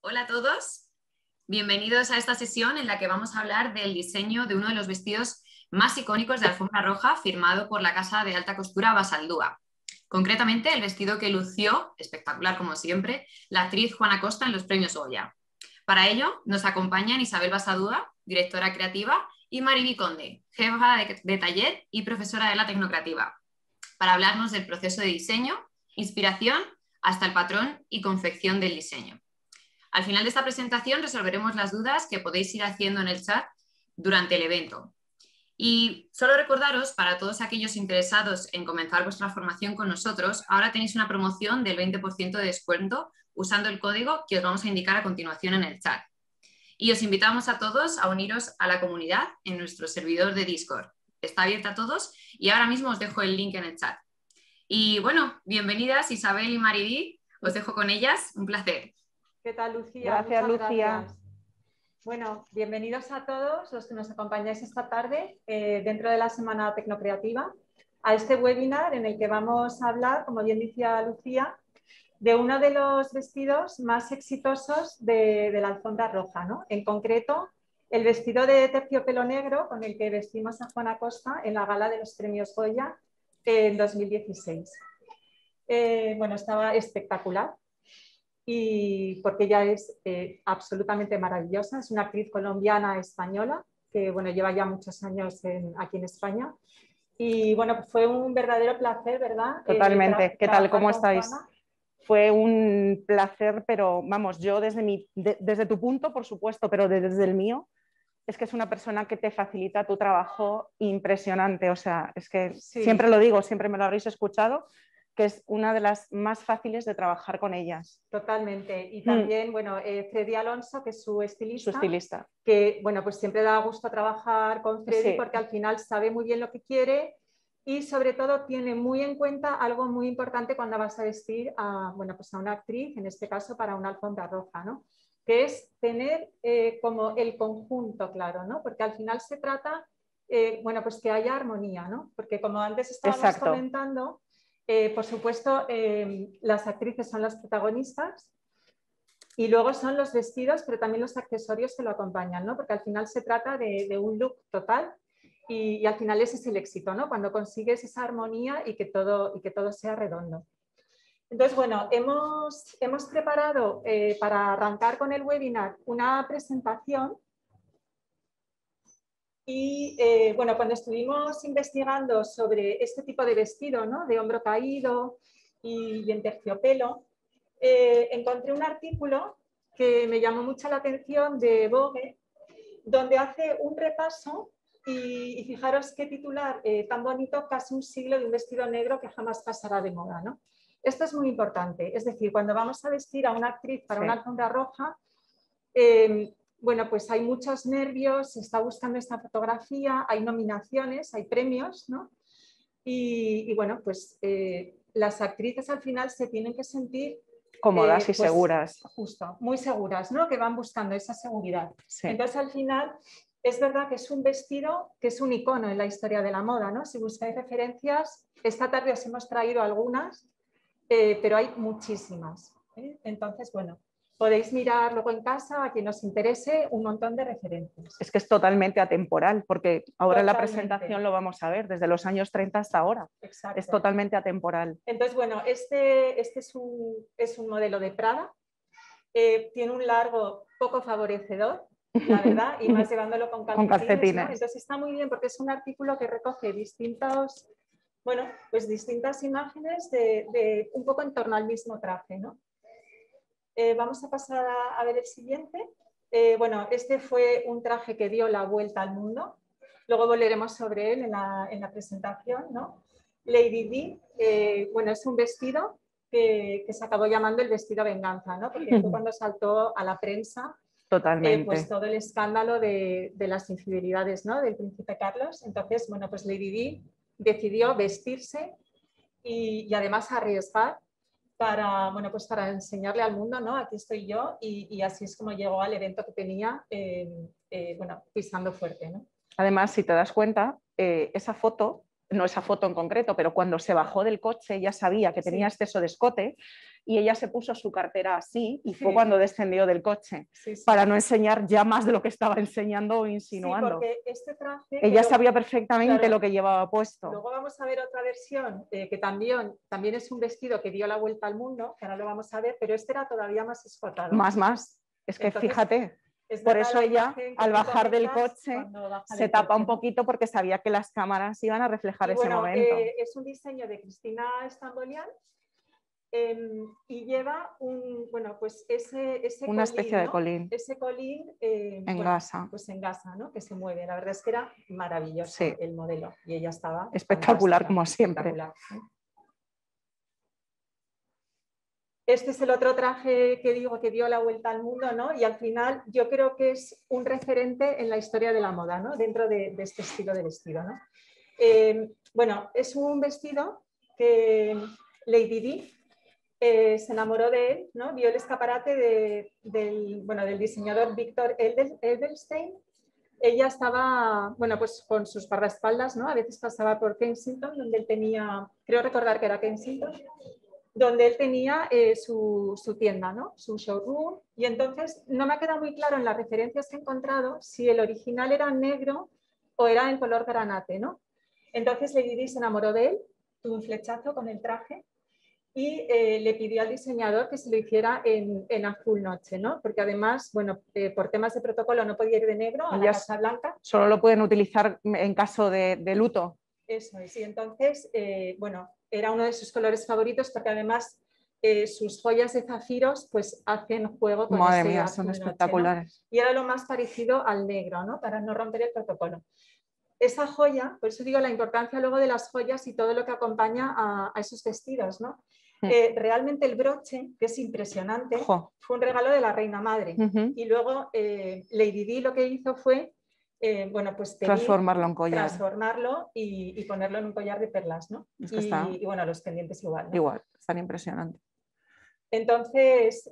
Hola a todos, bienvenidos a esta sesión en la que vamos a hablar del diseño de uno de los vestidos más icónicos de alfombra roja firmado por la casa de alta costura Basaldúa. Concretamente el vestido que lució, espectacular como siempre, la actriz Juana Costa en los premios Goya. Para ello nos acompañan Isabel Basaldúa, directora creativa, y Mariby Conde, jefa de taller y profesora de la Tecnocreativa, para hablarnos del proceso de diseño, inspiración, hasta el patrón y confección del diseño. Al final de esta presentación resolveremos las dudas que podéis ir haciendo en el chat durante el evento. Y solo recordaros, para todos aquellos interesados en comenzar vuestra formación con nosotros, ahora tenéis una promoción del 20% de descuento usando el código que os vamos a indicar a continuación en el chat. Y os invitamos a todos a uniros a la comunidad en nuestro servidor de Discord. Está abierta a todos y ahora mismo os dejo el link en el chat. Y bueno, bienvenidas Isabel y Mariby, os dejo con ellas, un placer. ¿Qué tal, Lucía? Gracias, Muchas Lucía. Gracias. Bueno, bienvenidos a todos los que nos acompañáis esta tarde dentro de la Semana Tecnocreativa a este webinar en el que vamos a hablar, como bien decía Lucía, de uno de los vestidos más exitosos de la alfombra roja, ¿no? En concreto, el vestido de terciopelo negro con el que vestimos a Juana Costa en la gala de los premios Goya en 2016. Bueno, estaba espectacular. Y porque ella es absolutamente maravillosa, es una actriz colombiana española que bueno, lleva ya muchos años aquí en España y bueno, fue un verdadero placer, ¿verdad? Totalmente. ¿Qué tal? ¿Cómo estáis? Juana. Fue un placer, pero vamos, yo desde tu punto, por supuesto, pero desde el mío, es que es una persona que te facilita tu trabajo impresionante. O sea, es que Sí. Siempre lo digo, siempre me lo habréis escuchado, que es una de las más fáciles de trabajar con ellas. Totalmente. Y también, bueno, Freddy Alonso, que es su estilista, que, bueno, pues siempre da gusto trabajar con Freddy, sí, porque al final sabe muy bien lo que quiere y sobre todo tiene muy en cuenta algo muy importante cuando vas a vestir a, bueno, pues a una actriz, en este caso para una alfombra roja, ¿no? Que es tener como el conjunto claro, ¿no? Porque al final se trata, bueno, pues que haya armonía, ¿no? Porque como antes estábamos Exacto. comentando, por supuesto, las actrices son las protagonistas y luego son los vestidos, pero también los accesorios que lo acompañan, ¿no? Porque al final se trata de un look total y al final ese es el éxito, ¿no? Cuando consigues esa armonía y que todo sea redondo. Entonces, bueno, hemos preparado para arrancar con el webinar una presentación. Y bueno, cuando estuvimos investigando sobre este tipo de vestido, ¿no? De hombro caído y en terciopelo, encontré un artículo que me llamó mucho la atención de Vogue, donde hace un repaso y fijaros qué titular tan bonito, casi un siglo de un vestido negro que jamás pasará de moda, ¿no? Esto es muy importante, es decir, cuando vamos a vestir a una actriz para una alfombra roja, bueno, pues hay muchos nervios, se está buscando esta fotografía, hay nominaciones, hay premios, ¿no? Y bueno, pues las actrices al final se tienen que sentir cómodas y pues, seguras. Justo, muy seguras, ¿no? Que van buscando esa seguridad. Sí. Entonces al final es verdad que es un vestido que es un icono en la historia de la moda, ¿no? Si buscáis referencias, esta tarde os hemos traído algunas, pero hay muchísimas. Entonces, bueno, podéis mirar luego en casa, a quien os interese, un montón de referencias. Es que es totalmente atemporal, porque ahora en la presentación lo vamos a ver, desde los años 30 hasta ahora. Exacto. Es totalmente atemporal. Entonces, bueno, este es un modelo de Prada. Tiene un largo poco favorecedor, la verdad, y más llevándolo con calcetines, ¿no? Entonces está muy bien porque es un artículo que recoge distintas imágenes de un poco en torno al mismo traje, ¿no? Vamos a pasar a ver el siguiente. Bueno, este fue un traje que dio la vuelta al mundo. Luego volveremos sobre él en la presentación, ¿no? Lady Di, bueno, es un vestido que se acabó llamando el vestido venganza, ¿no? Porque fue cuando saltó a la prensa pues todo el escándalo de las infidelidades, ¿no? Del príncipe Carlos. Entonces, bueno, pues Lady Di decidió vestirse y además arriesgar para, bueno, pues para enseñarle al mundo, ¿no? Aquí estoy yo y así es como llegó al evento que tenía, bueno, pisando fuerte, ¿no? Además, si te das cuenta, esa foto, no esa foto en concreto, pero cuando se bajó del coche ya sabía que tenía exceso de escote y ella se puso su cartera así y fue Sí. cuando descendió del coche, Sí, sí. para no enseñar ya más de lo que estaba enseñando o Sí, insinuando. porque este traje... Ella que sabía perfectamente claro, lo que llevaba puesto. luego vamos a ver otra versión que también es un vestido que dio la vuelta al mundo, que ahora lo vamos a ver, pero este era todavía más escotado. Más. Es que Entonces, fíjate, es por verdad eso la ella imagen que al tú bajar del comentas coche cuando baja se del tapa coche, un ¿no? poquito porque sabía que las cámaras iban a reflejar Y ese bueno, momento. es un diseño de Cristina Stambolian y lleva pues ese Una colín, especie de ¿no? colín Ese colín en gasa. pues en gasa, ¿no? Que se mueve. La verdad es que era maravilloso Sí. el modelo y ella estaba Espectacular, fantástica, como siempre. espectacular, ¿eh? Este es el otro traje que digo que dio la vuelta al mundo, ¿no? Y al final yo creo que es un referente en la historia de la moda, ¿no? Dentro de este estilo de vestido, ¿no? Bueno, es un vestido que Lady Di se enamoró de él, ¿no? Vio el escaparate del diseñador Victor Edelstein. Ella estaba, pues con sus guardaespaldas, ¿no? A veces pasaba por Kensington, donde él tenía, creo recordar que era Kensington, donde él tenía su tienda, ¿no? Su showroom. Y entonces no me ha quedado muy claro en las referencias que he encontrado si el original era negro o era en color granate, ¿no? Entonces Lady Di se enamoró de él, tuvo un flechazo con el traje y le pidió al diseñador que se lo hiciera en azul noche, ¿no? Porque además, por temas de protocolo no podía ir de negro a la Casa Blanca. Solo lo pueden utilizar en caso de luto. Eso es, y entonces, era uno de sus colores favoritos porque además sus joyas de zafiros pues hacen juego con Madre ese mía, azul son noche, espectaculares. ¿no? Y era lo más parecido al negro, ¿no? Para no romper el protocolo. Esa joya, por eso digo la importancia luego de las joyas y todo lo que acompaña a esos vestidos, ¿no? Realmente el broche, que es impresionante, fue un regalo de la reina madre. Y luego Lady Di lo que hizo fue transformarlo en collar. Transformarlo y ponerlo en un collar de perlas, ¿no? Es que y los pendientes igual, ¿no? Igual, están impresionantes. Entonces,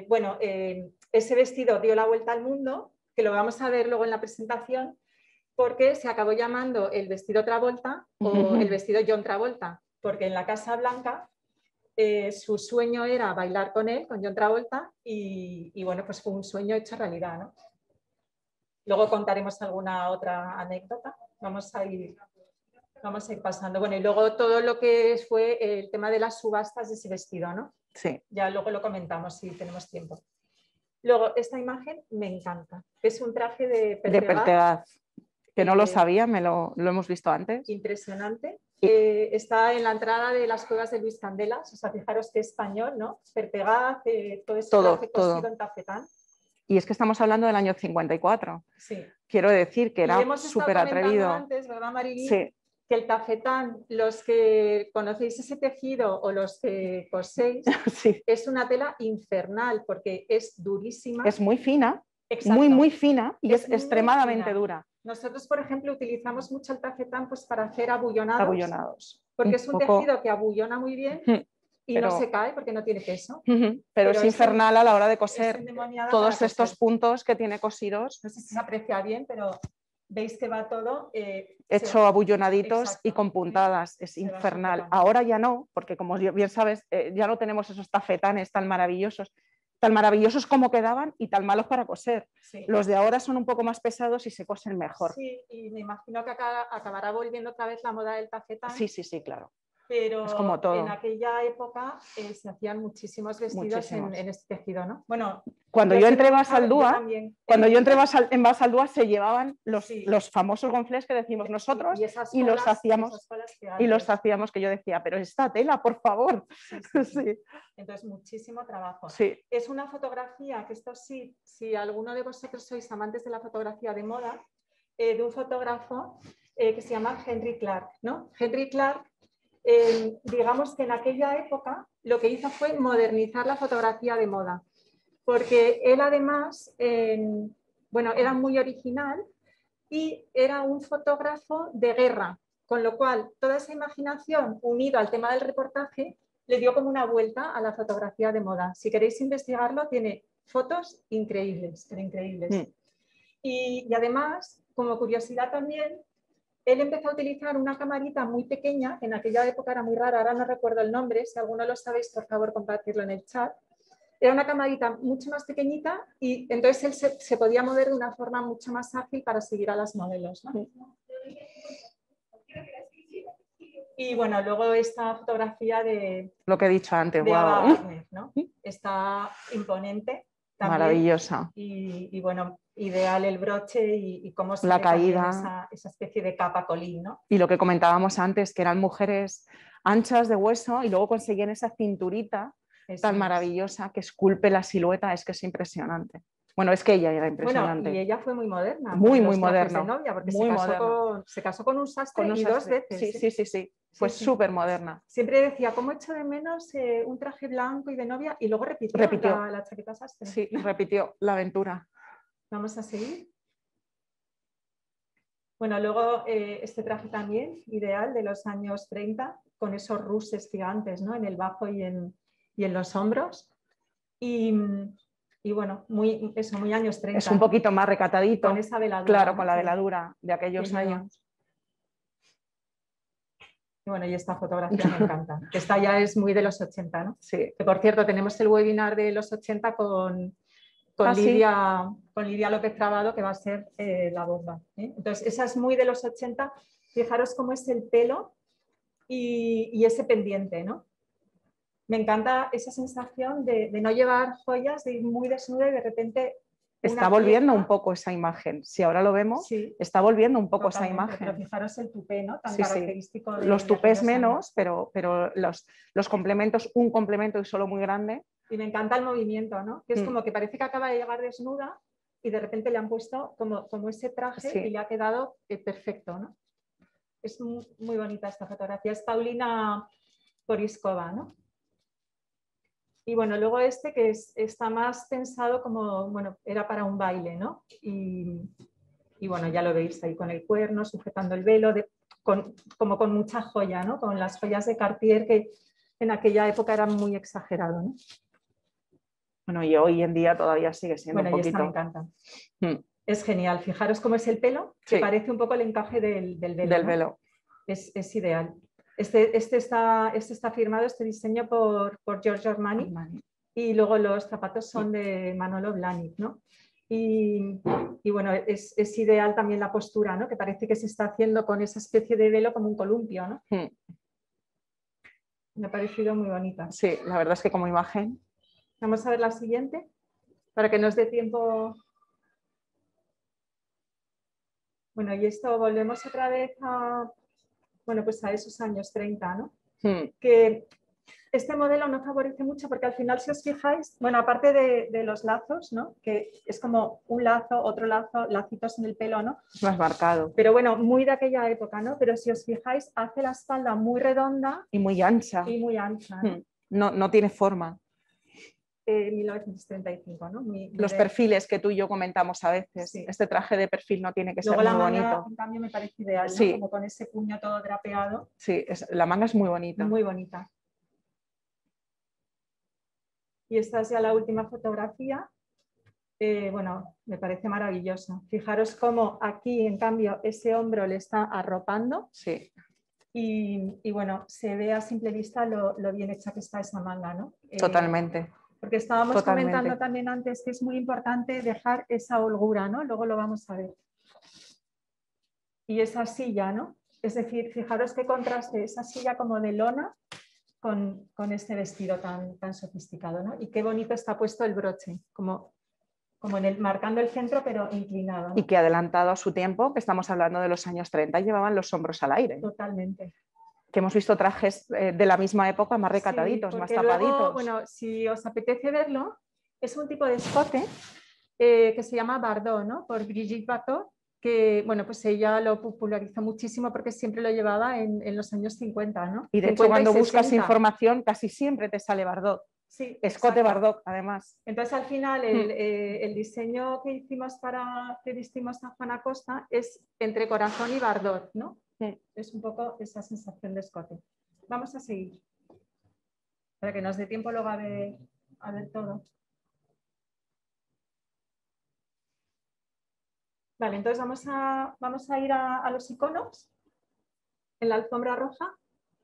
ese vestido dio la vuelta al mundo, que lo vamos a ver luego en la presentación, porque se acabó llamando el vestido Travolta o el vestido John Travolta, porque en la Casa Blanca su sueño era bailar con él, con John Travolta, y pues fue un sueño hecho realidad, ¿no? Luego contaremos alguna otra anécdota. Vamos a ir pasando. Bueno, y luego todo lo que fue el tema de las subastas de ese vestido, ¿no? Sí. Ya luego lo comentamos si tenemos tiempo. Luego, esta imagen me encanta. Es un traje de Pertegaz, que no lo sabía, lo hemos visto antes. Impresionante. Está en la entrada de las cuevas de Luis Candelas. O sea, fijaros que español, ¿no? Pertegaz, todo ese traje cosido en tafetán. Y es que estamos hablando del año 54. Sí. Quiero decir que era súper atrevido. Antes, ¿verdad, Maribel? Sí. Que el tafetán, los que conocéis ese tejido o los que coséis, sí. Es una tela infernal porque es durísima. Es muy fina, exacto. muy fina y es extremadamente dura. Nosotros, por ejemplo, utilizamos mucho el tafetán pues, para hacer abullonados. Abullonados. Porque es un tejido que abullona muy bien y no se cae porque no tiene peso. Pero es infernal a la hora de coser todos estos puntos que tiene cosidos. No sé si se aprecia bien, pero veis que va todo hecho abullonaditos y con puntadas. Es infernal. Ahora ya no, porque como bien sabes, ya no tenemos esos tafetanes tan maravillosos como quedaban y tan malos para coser. Sí. Los de ahora son un poco más pesados y se cosen mejor. Sí, y me imagino que acabará volviendo otra vez la moda del tafetán. Sí, claro. Pero es como todo. En aquella época se hacían muchísimos vestidos en este tejido, ¿no? Bueno, cuando yo entré en Basaldúa, en Basaldúa se llevaban los famosos gonflés que decimos nosotros y los hacíamos, que yo decía, pero esta tela, por favor. Sí. Entonces, muchísimo trabajo. Sí. Es una fotografía que esto sí, si alguno de vosotros sois amantes de la fotografía de moda, de un fotógrafo que se llama Henry Clark, ¿no? Henry Clark, digamos que en aquella época lo que hizo fue modernizar la fotografía de moda, porque él además, era muy original y era un fotógrafo de guerra, con lo cual toda esa imaginación unida al tema del reportaje le dio como una vuelta a la fotografía de moda. Si queréis investigarlo, tiene fotos increíbles, pero increíbles. Y además, como curiosidad también, él empezó a utilizar una camarita muy pequeña, que en aquella época era muy rara, ahora no recuerdo el nombre, si alguno lo sabéis, por favor, compartirlo en el chat. Era una camarita mucho más pequeñita y entonces él se podía mover de una forma mucho más ágil para seguir a las modelos, ¿no? Y bueno, luego esta fotografía de Lo que he dicho antes, Ava wow. Gardner, ¿no? Está imponente también. Maravillosa. Y bueno, ideal el broche y cómo se La ve también caída. esa especie de capa colín, ¿no? Y lo que comentábamos antes, que eran mujeres anchas de hueso y luego conseguían esa cinturita Eso tan es. maravillosa que esculpe la silueta, es que es impresionante. Bueno, es que ella era impresionante. Bueno, y ella fue muy moderna. Muy, con muy los trajes moderna. de novia, porque Muy moderna. se casó con un sastre Con un y sastre. 2 veces. Sí, sí, sí, sí. Fue Sí. súper moderna. Siempre decía, ¿cómo echo de menos un traje blanco y de novia? Y luego repitió. La chaqueta sastre. Sí, repitió la aventura. Vamos a seguir. Bueno, luego este traje también, ideal, de los años 30, con esos ruses gigantes, ¿no? En el bajo y en los hombros. Y bueno, muy años 30. Es un poquito más recatadito. Con esa veladura. Claro, ¿no? con la veladura de aquellos que años. Y bueno, y esta fotografía me encanta. Que esta ya es muy de los 80, ¿no? Sí. Que por cierto, tenemos el webinar de los 80 con Lidia López Trabado, que va a ser la bomba. Entonces, esa es muy de los 80. Fijaros cómo es el pelo y ese pendiente, ¿no? Me encanta esa sensación de no llevar joyas, de ir muy desnuda y de repente... Está volviendo un poco esa imagen. Si ahora lo vemos, sí, está volviendo un poco esa totalmente, imagen. pero fijaros el tupé, ¿no? Tan Sí, característico sí. Los tupés menos, años. pero los complementos, un complemento y solo muy grande. Y me encanta el movimiento, ¿no? Que es como que parece que acaba de llegar desnuda y de repente le han puesto como ese traje y le ha quedado perfecto, ¿no? Es muy bonita esta fotografía. Es Paulina Poriskova, ¿no? Y bueno, luego este que está más pensado como, bueno, era para un baile, ¿no? Y bueno, ya lo veis ahí con el cuerno, sujetando el velo, como con mucha joya, ¿no? Con las joyas de Cartier que en aquella época eran muy exagerado, ¿no? Bueno, y hoy en día todavía sigue siendo un poquito. Bueno, y esta me encanta. Es genial. Fijaros cómo es el pelo, que parece un poco el encaje del velo. Del velo. Es ideal. Este está firmado, este diseño por Giorgio Armani. Y luego los zapatos son de Manolo Blahnik, ¿no? Y bueno, es ideal también la postura, ¿no? Que parece que se está haciendo con esa especie de velo como un columpio, ¿no? Me ha parecido muy bonita. Sí, la verdad es que como imagen. Vamos a ver la siguiente, para que nos dé tiempo. Bueno, y esto volvemos otra vez a, bueno, pues a esos años 30, ¿no? Que este modelo no favorece mucho porque al final, si os fijáis, bueno, aparte de los lazos, ¿no? Que es como un lazo, otro lazo, lacitos en el pelo, ¿no? Más marcado. Pero bueno, muy de aquella época, ¿no? Pero si os fijáis, hace la espalda muy redonda. Y muy ancha. Y muy ancha, ¿no? No tiene forma. 1935, ¿no? Los perfiles que tú y yo comentamos a veces. Sí. Este traje de perfil no tiene que ser muy bonito. En cambio, me parece ideal, ¿no? Sí. Como con ese puño todo drapeado. Sí, la manga es muy bonita. Muy bonita. Y esta es ya la última fotografía. Bueno, me parece maravillosa. Fijaros cómo aquí, en cambio, ese hombro le está arropando. Sí. Y bueno, se ve a simple vista lo bien hecha que está esa manga, ¿no? Totalmente. Porque estábamos comentando también antes que es muy importante dejar esa holgura, ¿no? Luego lo vamos a ver. Y esa silla, ¿no? Es decir, fijaros qué contraste, esa silla como de lona con este vestido tan sofisticado, ¿no? Y qué bonito está puesto el broche, como marcando el centro pero inclinado, ¿no? Y que adelantado a su tiempo, que estamos hablando de los años 30, llevaban los hombros al aire. Totalmente. Que hemos visto trajes de la misma época más recataditos, sí, más tapaditos. Luego, bueno, si os apetece verlo, es un tipo de escote que se llama Bardot, ¿no? Por Brigitte Bardot, que bueno, pues ella lo popularizó muchísimo porque siempre lo llevaba en los años 50, ¿no? Y de hecho cuando buscas información casi siempre te sale Bardot. Sí, escote exacto. Bardot, además. Entonces al final el diseño que vestimos a Juana Costa es entre corazón y Bardot, ¿no? Es un poco esa sensación de escote. Vamos a seguir para que nos dé tiempo luego a ver todo. Vale, entonces vamos a ir a los iconos. en la alfombra roja.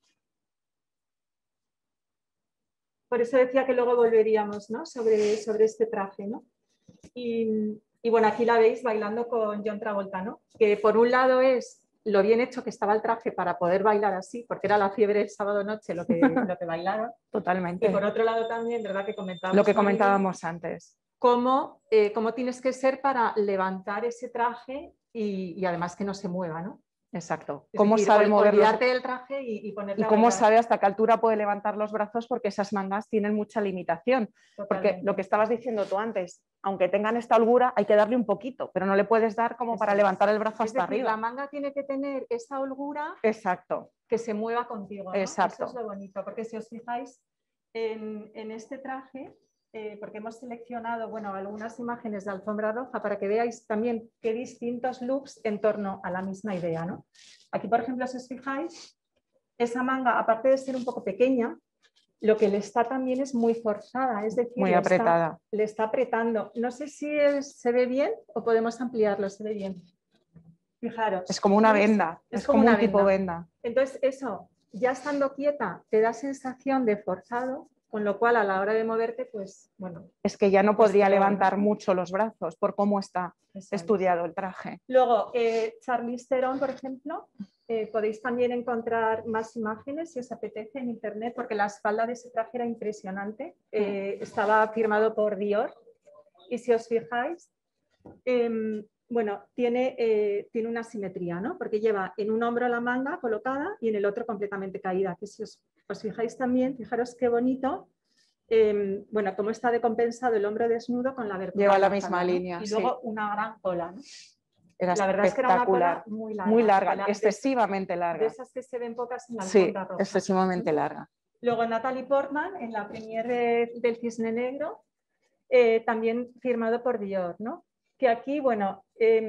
Por eso decía que luego volveríamos, ¿no? sobre este traje, ¿no? Y bueno, aquí la veis bailando con John Travolta, ¿no? Que por un lado es lo bien hecho que estaba el traje para poder bailar así, porque era la fiebre del sábado noche lo que bailaron. Totalmente. Y por otro lado también, ¿verdad? Que comentábamos lo que comentábamos antes. Cómo tienes que ser para levantar ese traje y además que no se mueva, ¿no? Exacto. Es ¿Cómo decir, sabe moverlo? olvidarte del traje y ponerte ¿Y a cómo bailar. sabe hasta qué altura puede levantar los brazos? Porque esas mangas tienen mucha limitación. Totalmente. Porque lo que estabas diciendo tú antes, aunque tengan esta holgura, hay que darle un poquito, pero no le puedes dar como para levantar el brazo hasta arriba. La manga tiene que tener esa holgura. Exacto. Que se mueva contigo, ¿no? Exacto. Eso es lo bonito, porque si os fijáis en este traje, porque hemos seleccionado, bueno, algunas imágenes de alfombra roja para que veáis también qué distintos looks en torno a la misma idea, ¿no? Aquí, por ejemplo, si os fijáis, esa manga, aparte de ser un poco pequeña, lo que le está también es muy forzada, es decir, muy apretada. Le está apretando. No sé si se ve bien o podemos ampliarlo, se ve bien. Fijaros. Es como una venda, es como un tipo venda. Entonces, eso, ya estando quieta, te da sensación de forzado, con lo cual a la hora de moverte, pues bueno. Es que ya no podría levantar mucho los brazos por cómo está estudiado el traje. Luego, Charlize Theron, por ejemplo, podéis también encontrar más imágenes si os apetece en internet, porque la espalda de ese traje era impresionante. Estaba firmado por Dior. Y si os fijáis, bueno, tiene una simetría, ¿no? Porque lleva en un hombro la manga colocada y en el otro completamente caída. Que si os fijáis también, fijaros qué bonito, bueno, cómo está decompensado el hombro desnudo con la abertura. Lleva la misma línea, ¿no? Y luego una gran cola, ¿no? Era la verdad es que era una cola muy larga, excesivamente larga. De esas que se ven pocas en la alfombra roja. Excesivamente larga. Luego Natalie Portman, en la premiere del Cisne Negro, también firmado por Dior, ¿no? Que aquí, bueno,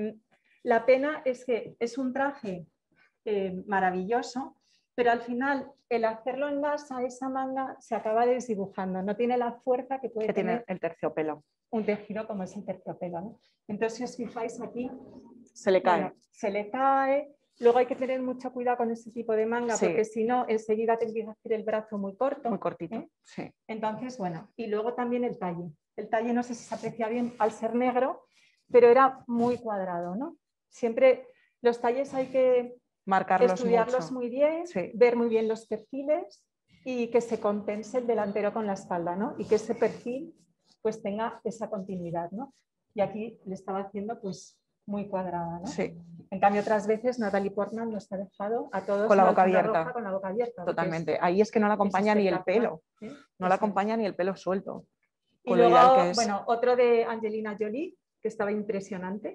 la pena es que es un traje maravilloso, pero al final el hacerlo en gasa, esa manga se acaba desdibujando, no tiene la fuerza que puede tener el terciopelo. Un tejido como es el terciopelo, ¿no? Entonces, si os fijáis aquí, se le cae. Bueno, se le cae. Luego hay que tener mucho cuidado con este tipo de manga, porque si no, enseguida te empieza a hacer el brazo muy corto. Muy cortito, sí. Entonces, bueno, y luego también el talle. El talle no sé si se aprecia bien al ser negro, pero era muy cuadrado, ¿no? Siempre los talles hay que estudiarlos muy bien, ver muy bien los perfiles y que se compense el delantero con la espalda, ¿no? Y que ese perfil pues tenga esa continuidad, ¿no? Y aquí le estaba haciendo pues muy cuadrada, ¿no? Sí. En cambio, otras veces Natalie Portman nos ha dejado a todos con la boca abierta. Roja, con la boca abierta. Totalmente. Ahí es que no la acompaña ni el pelo. No la acompaña ni el pelo suelto. Y luego, bueno, otro de Angelina Jolie, que estaba impresionante,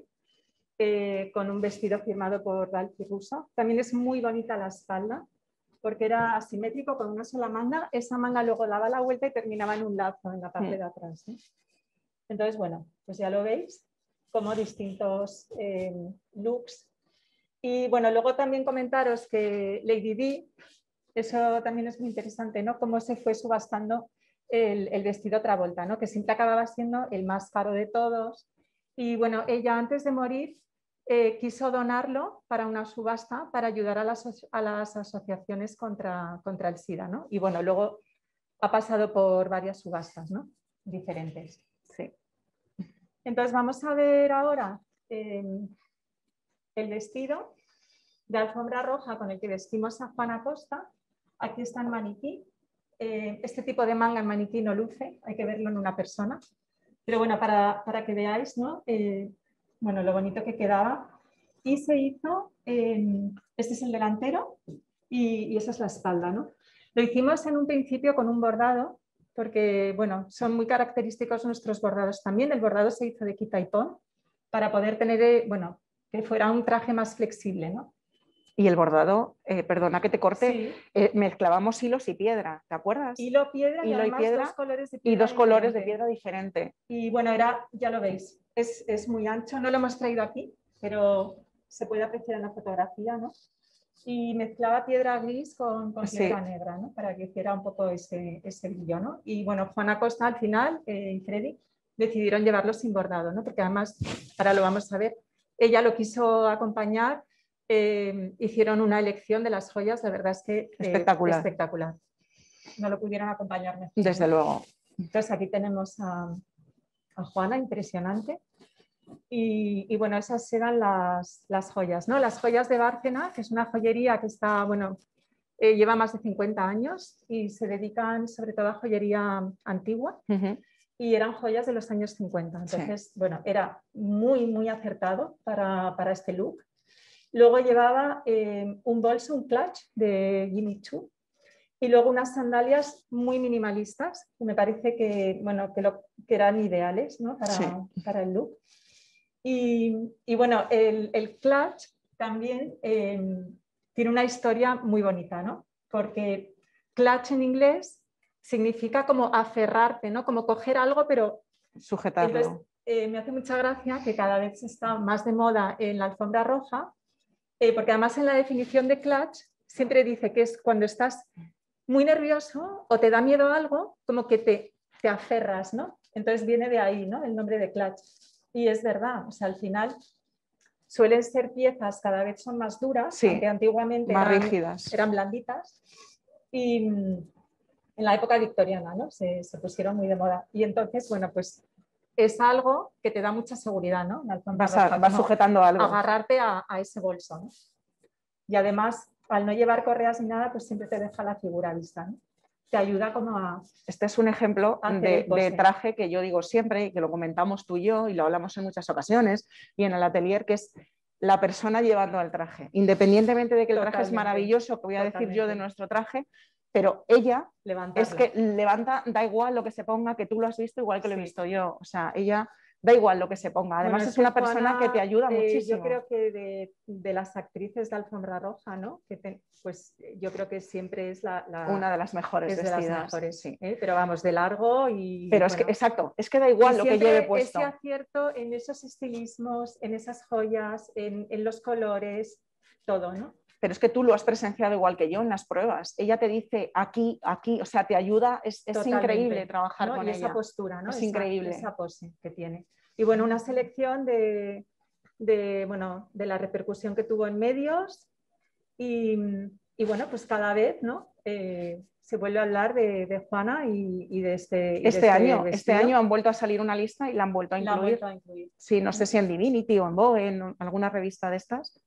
con un vestido firmado por Ralph Russo. También es muy bonita la espalda, porque era asimétrico con una sola manga. Esa manga luego daba la vuelta y terminaba en un lazo en la parte de atrás, ¿no? Entonces, bueno, pues ya lo veis, como distintos looks. Y bueno, luego también comentaros que Lady Di, eso también es muy interesante, ¿no? Cómo se fue subastando el vestido Travolta, ¿no? Que siempre acababa siendo el más caro de todos. Y bueno, ella antes de morir quiso donarlo para una subasta para ayudar a las asociaciones contra el SIDA, ¿no? Y bueno, luego ha pasado por varias subastas, ¿no? Diferentes. Sí. Entonces vamos a ver ahora el vestido de alfombra roja con el que vestimos a Juana Costa. Aquí está en maniquí. Este tipo de manga en maniquí no luce, hay que verlo en una persona. Pero bueno, para que veáis, ¿no? Bueno, lo bonito que quedaba. Y se hizo, este es el delantero y esa es la espalda, ¿no? Lo hicimos en un principio con un bordado, porque bueno, son muy característicos nuestros bordados también. El bordado se hizo de quita y pon para poder tener, bueno, que fuera un traje más flexible, ¿no? Y el bordado, perdona que te corte, mezclábamos hilos y piedra, ¿te acuerdas? Hilo, piedra y además piedra, dos colores de piedra. Y dos colores de piedra diferente. Y bueno, ya lo veis, es muy ancho, no lo hemos traído aquí, pero se puede apreciar en la fotografía, ¿no? Y mezclaba piedra gris con piedra negra, ¿no? Para que hiciera un poco ese brillo, ¿no? Y bueno, Juana Costa al final y Freddy decidieron llevarlo sin bordado, ¿no? Porque además, ahora lo vamos a ver, ella lo quiso acompañar hicieron una elección de las joyas, la verdad es que espectacular. espectacular. No lo pudieron acompañar mejor. Desde luego. Entonces aquí tenemos a Juana, impresionante. Y bueno, esas eran las joyas, ¿no? Las joyas de Bárcena, que es una joyería que está, bueno, lleva más de 50 años y se dedican sobre todo a joyería antigua. Y eran joyas de los años 50. Entonces, bueno, era muy, muy acertado para este look. Luego llevaba un bolso, un clutch de Jimmy Choo, y luego unas sandalias muy minimalistas, que me parece que, bueno, que eran ideales, ¿no? para el look. Y bueno, el clutch también tiene una historia muy bonita, ¿no? Porque clutch en inglés significa como aferrarte, ¿no? Como coger algo, pero sujetarlo. Entonces, me hace mucha gracia que cada vez está más de moda en la alfombra roja, porque además en la definición de clutch siempre dice que es cuando estás muy nervioso o te da miedo algo, como que te aferras, ¿no? Entonces viene de ahí, ¿no? El nombre de clutch. Y es verdad, o sea, al final suelen ser piezas, cada vez son más duras, sí, aunque antiguamente más rígidas. Eran blanditas. Y en la época victoriana, ¿no? Se pusieron muy de moda. Y entonces, bueno, pues es algo que te da mucha seguridad, ¿no? Vas sujetando algo. Agarrarte a ese bolso, ¿no? Y además, al no llevar correas ni nada, pues siempre te deja la figura vista, ¿no? Te ayuda como a... Este es un ejemplo de traje que yo digo siempre, y que lo comentamos tú y yo, y lo hablamos en muchas ocasiones, y en el atelier, que es la persona llevando el traje. Independientemente de que el traje es maravilloso, que voy a decir yo de nuestro traje, pero ella es que levanta, da igual lo que se ponga, que tú lo has visto igual que lo he visto yo. O sea, ella da igual lo que se ponga. Además, es una persona que te ayuda muchísimo. Yo creo que de las actrices de alfombra roja, ¿no? Pues yo creo que siempre es una de las mejores vestidas. De las mejores, sí. Pero vamos, de largo y... Pero es que, exacto, es que da igual lo que lleve puesto. Ese acierto en esos estilismos, en esas joyas, en los colores, todo, ¿no? Pero es que tú lo has presenciado igual que yo en las pruebas. Ella te dice aquí, o sea, te ayuda, es increíble trabajar con ella. Y esa postura, ¿no? Es increíble. Esa pose que tiene. Y bueno, una selección de la repercusión que tuvo en medios y bueno, pues cada vez, ¿no? Se vuelve a hablar de Juana y de este año han vuelto a salir una lista y la han vuelto a incluir. Sí, no sé si en Divinity o en Vogue, en alguna revista de estas.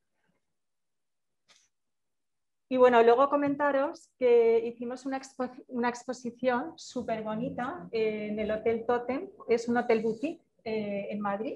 Y bueno, luego comentaros que hicimos una exposición súper bonita en el Hotel Totem, es un hotel boutique en Madrid.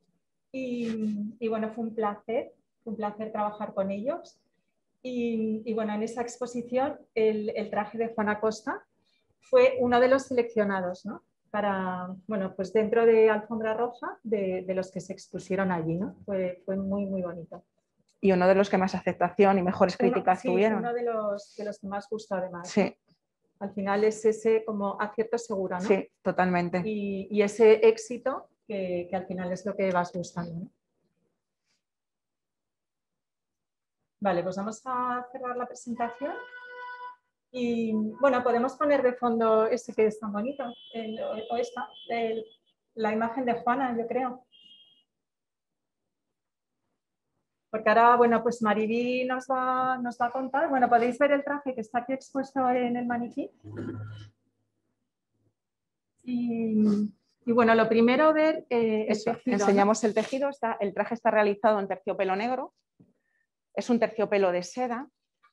Y bueno, fue un placer trabajar con ellos. Y bueno, en esa exposición el traje de Juana Costa fue uno de los seleccionados, ¿no? Para, bueno, pues dentro de Alfombra Roja, de los que se expusieron allí, ¿no? Fue muy, muy bonito. Y uno de los que más aceptación y mejores críticas tuvieron. Uno de los que más gustó además. Sí. Al final es ese como acierto seguro, ¿no? Sí, totalmente. Y ese éxito que al final es lo que vas buscando, ¿no? Vale, pues vamos a cerrar la presentación. Y bueno, podemos poner de fondo este que es tan bonito, la imagen de Juana, yo creo. Porque ahora, bueno, pues Mariví nos va a contar. Bueno, podéis ver el traje que está aquí expuesto en el maniquí. Y bueno, lo primero ver el tejido. Enseñamos, ¿no? El tejido. El traje está realizado en terciopelo negro. Es un terciopelo de seda.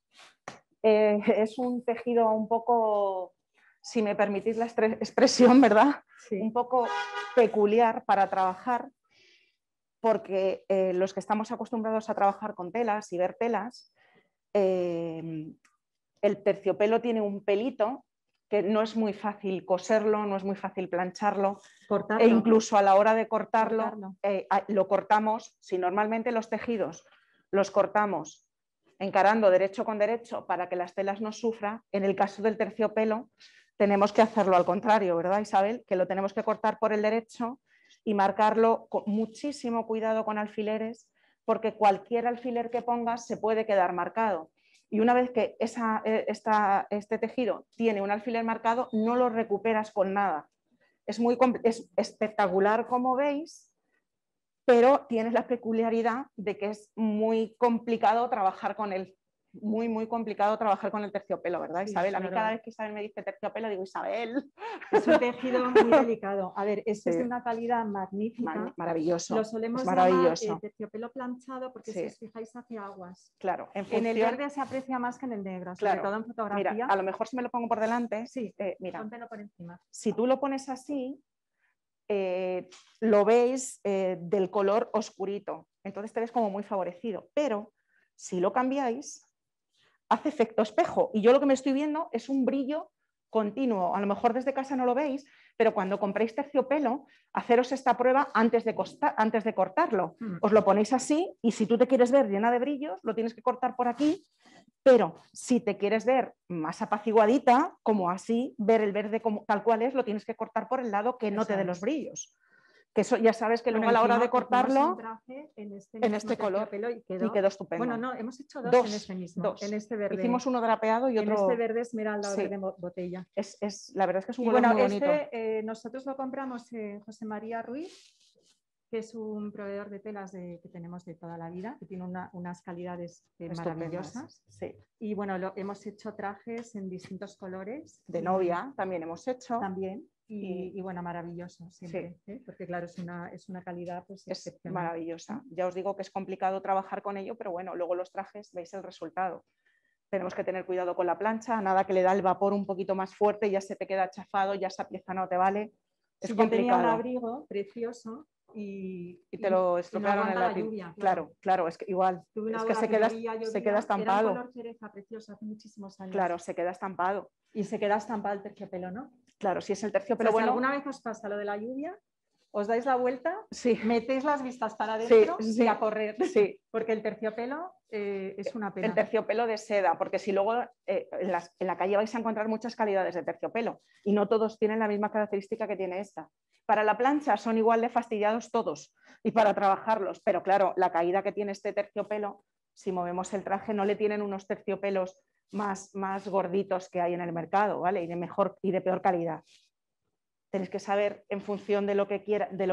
Es un tejido un poco, si me permitís la expresión, ¿verdad? Sí. Un poco peculiar para trabajar, porque los que estamos acostumbrados a trabajar con telas y ver telas, el terciopelo tiene un pelito que no es muy fácil coserlo, no es muy fácil plancharlo, cortarlo. E incluso a la hora de cortarlo. Lo cortamos, si normalmente los tejidos los cortamos encarando derecho con derecho para que las telas no sufran, en el caso del terciopelo tenemos que hacerlo al contrario, ¿verdad, Isabel? Que lo tenemos que cortar por el derecho y marcarlo con muchísimo cuidado con alfileres, porque cualquier alfiler que pongas se puede quedar marcado. Y una vez que este tejido tiene un alfiler marcado, no lo recuperas con nada. Es espectacular, como veis, pero tienes la peculiaridad de que es muy complicado trabajar con él. Muy complicado trabajar con el terciopelo, ¿verdad, Sí, Isabel? A mí claro. cada vez que Isabel me dice terciopelo digo, Isabel. Es un tejido muy delicado. A ver, este es Sí. de una calidad magnífica. Maravilloso. Lo solemos es llamar maravilloso. terciopelo planchado porque Sí. si os fijáis hace aguas. Claro, En el verde se aprecia más que en el negro, sobre Claro. todo en fotografía. Mira, a lo mejor si me lo pongo por delante, Sí, mira, póntelo por encima. si tú lo pones así, lo veis del color oscurito, entonces te ves como muy favorecido, pero si lo cambiáis, hace efecto espejo y yo lo que me estoy viendo es un brillo continuo. A lo mejor desde casa no lo veis, pero cuando compréis terciopelo, haceros esta prueba antes de cortarlo. Os lo ponéis así y si tú te quieres ver llena de brillos, lo tienes que cortar por aquí, pero si te quieres ver más apaciguadita, como así, ver el verde como, tal cual es, lo tienes que cortar por el lado que no te dé los brillos. Que eso ya sabes que luego a la hora de cortarlo en este color y quedó estupendo. Bueno, no, hemos hecho dos en este mismo, dos. en este verde. Hicimos uno drapeado y otro... En este verde esmeralda, sí. verde botella. La verdad es que es un y color bueno, muy bonito. Nosotros lo compramos en José María Ruiz, que es un proveedor de telas que tenemos de toda la vida, que tiene unas calidades maravillosas. Sí. Y bueno, hemos hecho trajes en distintos colores. De novia también hemos hecho. También. Y bueno, maravilloso siempre, sí. Porque claro, es una calidad pues, es maravillosa. Ya os digo que es complicado trabajar con ello, pero bueno, luego los trajes veis el resultado. Tenemos que tener cuidado con la plancha, nada que le da el vapor un poquito más fuerte, ya se te queda chafado, ya esa pieza no te vale. Es complicado. Yo tenía un abrigo precioso y te lo estropearon en la lluvia. Claro, es que igual, es que se queda estampado. Era un color cereza precioso hace muchísimos años. Claro, se queda estampado. Y se queda estampado el terciopelo, ¿no? Claro, si es el terciopelo si alguna vez os pasa lo de la lluvia, os dais la vuelta, sí. metéis las vistas para adentro y a correr. Sí. Porque el terciopelo es una pena. El terciopelo de seda, porque si luego en la calle vais a encontrar muchas calidades de terciopelo y no todos tienen la misma característica que tiene esta. Para la plancha son igual de fastidiados todos y para trabajarlos, pero claro, la caída que tiene este terciopelo, si movemos el traje, no le tienen unos terciopelos más gorditos que hay en el mercado, ¿vale? Y de peor calidad. Tenéis que saber en función de lo que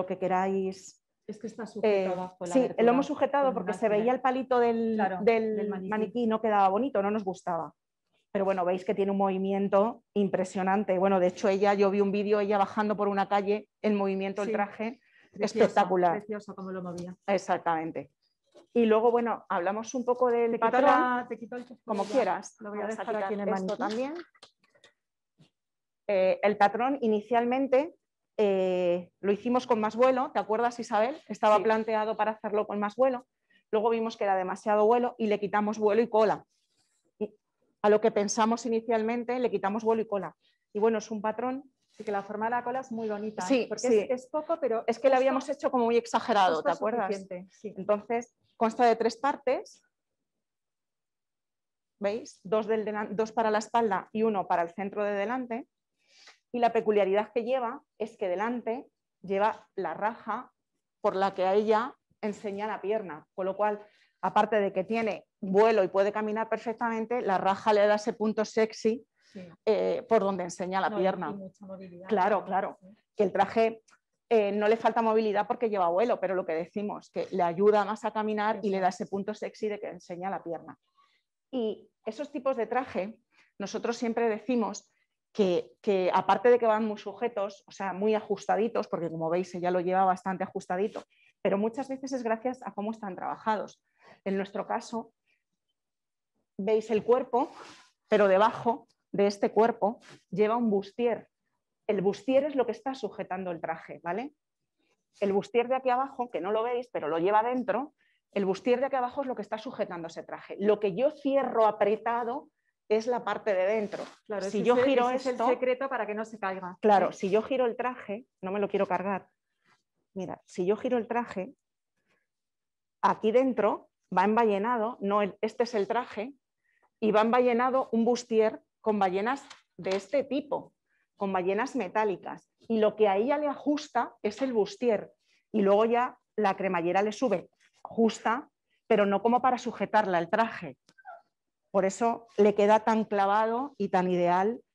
queráis. Es que está sujeto abajo. Sí, lo hemos sujetado porque se veía el palito del maniquí, no quedaba bonito, no nos gustaba. Pero bueno, veis que tiene un movimiento impresionante. Bueno, de hecho yo vi un vídeo, ella bajando por una calle, el movimiento del traje, precioso, espectacular. Precioso como lo movía. Exactamente. Y luego, bueno, hablamos un poco del patrón, te quito el como quieras. Lo voy a dejar aquí en el esto maniquí. también. El patrón inicialmente lo hicimos con más vuelo, ¿te acuerdas, Isabel? Estaba planteado para hacerlo con más vuelo. Luego vimos que era demasiado vuelo y le quitamos vuelo y cola. A lo que pensamos inicialmente le quitamos vuelo y cola. Y bueno, es un patrón. Sí, que la forma de la cola es muy bonita. Sí, porque sí. Es poco, pero... Es que lo habíamos hecho como muy exagerado, ¿te acuerdas? Sí. Entonces, consta de 3 partes. ¿Veis? 2 para la espalda y 1 para el centro de delante. Y la peculiaridad que lleva es que delante lleva la raja por la que a ella enseña la pierna, con lo cual, aparte de que tiene vuelo y puede caminar perfectamente, la raja le da ese punto sexy por donde enseña la pierna. Y mucha movilidad. Claro. Que el traje no le falta movilidad porque lleva vuelo, pero lo que decimos, que le ayuda más a caminar y le da ese punto sexy de que enseña la pierna. Y esos tipos de traje, nosotros siempre decimos que aparte de que van muy sujetos, o sea, muy ajustaditos, porque como veis ella lo lleva bastante ajustadito, pero muchas veces es gracias a cómo están trabajados. En nuestro caso, veis el cuerpo, pero debajo de este cuerpo lleva un bustier. El bustier es lo que está sujetando el traje, ¿vale? El bustier de aquí abajo, que no lo veis, pero lo lleva dentro, el bustier de aquí abajo es lo que está sujetando ese traje. Lo que yo cierro apretado es la parte de dentro. Claro, si yo giro ese esto, es el secreto para que no se caiga. Claro, si yo giro el traje, no me lo quiero cargar. Mira, si yo giro el traje, aquí dentro va emballenado, este es el traje, y va emballenado un bustier con ballenas de este tipo, con ballenas metálicas. Y lo que a ella le ajusta es el bustier. Y luego ya la cremallera le sube justa, pero no como para sujetarla el traje. Por eso le queda tan clavado y tan ideal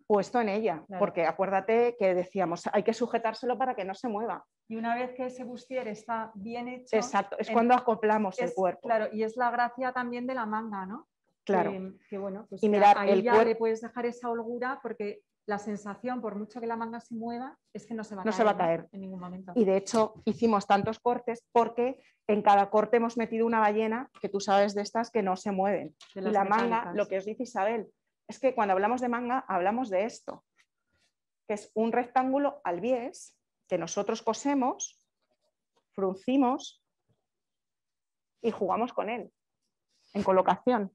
puesto en ella, Claro. porque acuérdate que decíamos, hay que sujetárselo para que no se mueva. Y una vez que ese bustier está bien hecho, Exacto, es cuando acoplamos el cuerpo. Claro, y es la gracia también de la manga, ¿no? Claro. Que bueno, pues Y mirar, ahí el ya cuerpo le puedes dejar esa holgura porque la sensación, por mucho que la manga se mueva, es que no se va a no caer, se va a caer. en ningún momento. Y de hecho hicimos tantos cortes porque en cada corte hemos metido una ballena, que tú sabes de estas que no se mueven. De Y las la manga, metálicas. lo que os dice Isabel, es que cuando hablamos de manga hablamos de esto, que es un rectángulo al bies que nosotros cosemos, fruncimos y jugamos con él en colocación.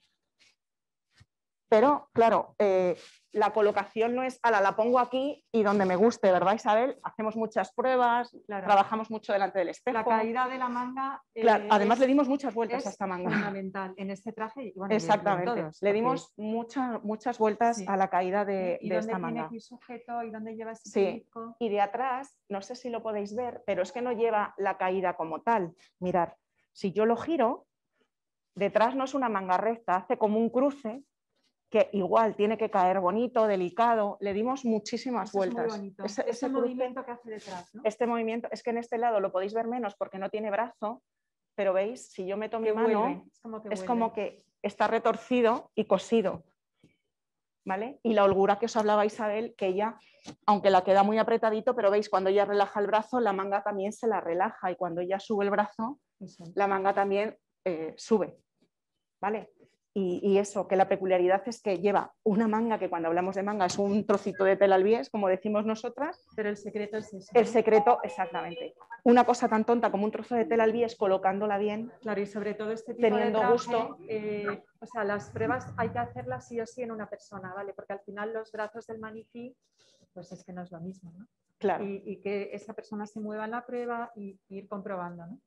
Pero, claro, la colocación no es, la pongo aquí y donde me guste, ¿verdad, Isabel? Hacemos muchas pruebas, Claro. trabajamos mucho delante del espejo. La caída de la manga Claro, además le dimos muchas vueltas es a esta manga. fundamental en este traje y bueno, Exactamente, y en todos, le porque- dimos muchas vueltas Sí. a la caída de ¿Y dónde esta tiene manga. que ir sujeto y dónde lleva ese Sí, pellizco? y de atrás, no sé si lo podéis ver, pero es que no lleva la caída como tal. Mirad, si yo lo giro, detrás no es una manga recta, hace como un cruce que igual tiene que caer bonito, delicado. Le dimos muchísimas Eso es muy vueltas. bonito. Ese Ese cruce, movimiento que hace detrás, ¿no? este movimiento, es que en este lado lo podéis ver menos porque no tiene brazo, pero veis, si yo meto mi Que mano, vuelve, es como que está retorcido y cosido. ¿Vale? Y la holgura que os hablaba Isabel, que ella, aunque la queda muy apretadito, pero veis, cuando ella relaja el brazo, la manga también se la relaja y cuando ella sube el brazo, Eso es. la manga también sube. ¿Vale? Y eso, que la peculiaridad es que lleva una manga, que cuando hablamos de manga es un trocito de tela al bies, como decimos nosotras. Pero el secreto es eso, El ¿no? secreto, exactamente. Una cosa tan tonta como un trozo de tela al bies, colocándola bien. Claro, y sobre todo este tipo Teniendo de traje, gusto. O sea, las pruebas hay que hacerlas sí o sí en una persona, ¿vale? Porque al final los brazos del maniquí, pues es que no es lo mismo, ¿no? Claro. Y que esa persona se mueva en la prueba y ir comprobando, ¿no?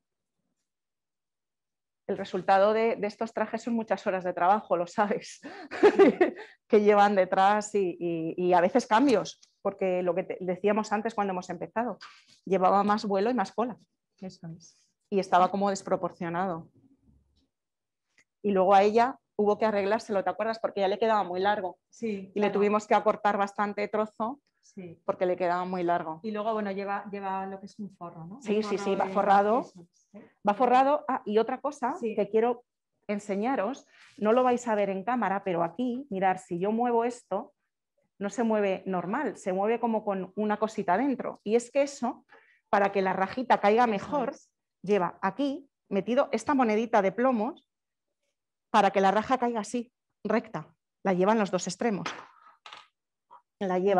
El resultado de estos trajes son muchas horas de trabajo, lo sabes, que llevan detrás y a veces cambios, porque lo que decíamos antes cuando hemos empezado, llevaba más vuelo y más cola. Eso es. Y estaba como desproporcionado. Y luego a ella hubo que arreglárselo, ¿te acuerdas? Porque ya le quedaba muy largo. Sí, Y le tuvimos que acortar bastante trozo, sí, porque le quedaba muy largo. y luego, bueno, lleva lo que es un forro, ¿no? Sí, Un sí, forro va forrado. Eso es, ¿eh? Va forrado. Ah, y otra cosa Sí. que quiero enseñaros, no lo vais a ver en cámara, pero aquí, mirad, si yo muevo esto, no se mueve normal, se mueve como con una cosita dentro. Y es que eso, para que la rajita caiga mejor, lleva aquí metido esta monedita de plomos para que la raja caiga así, recta. La llevan los dos extremos. La lleva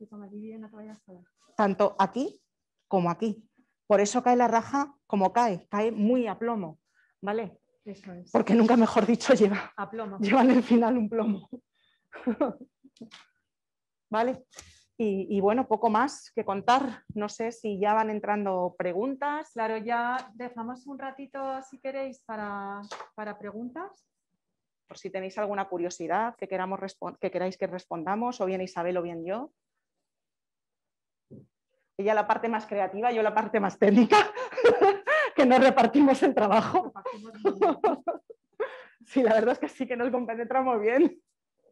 tanto aquí como aquí. Por eso cae la raja como cae muy a plomo, ¿vale? Eso es. Porque nunca mejor dicho lleva en el final un plomo. ¿Vale? Y bueno, poco más que contar. No sé si ya van entrando preguntas. Claro, ya dejamos un ratito, si queréis, para preguntas. Por si tenéis alguna curiosidad que queráis que respondamos, o bien Isabel o bien yo. Ella la parte más creativa, yo la parte más técnica, que nos repartimos el trabajo. Sí, la verdad es que sí que nos compenetramos bien.